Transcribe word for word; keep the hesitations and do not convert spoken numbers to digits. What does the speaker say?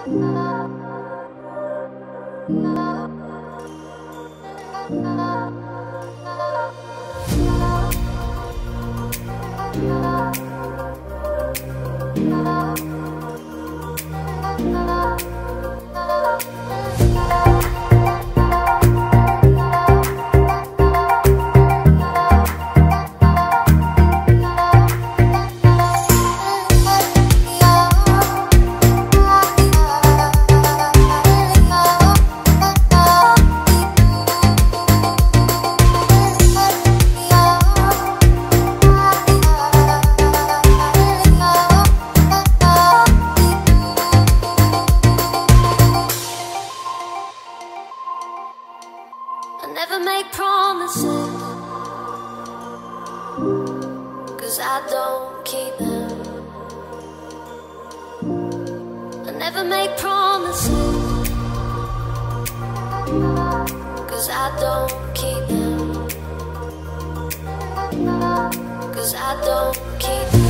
I never make promises, 'cause I don't keep them. I never make promises, 'cause I don't keep them. 'Cause I don't keep them.